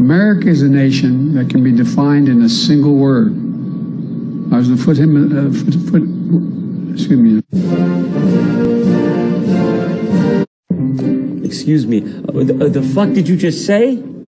America is a nation that can be defined in a single word. I was excuse me. Excuse me, the fuck did you just say?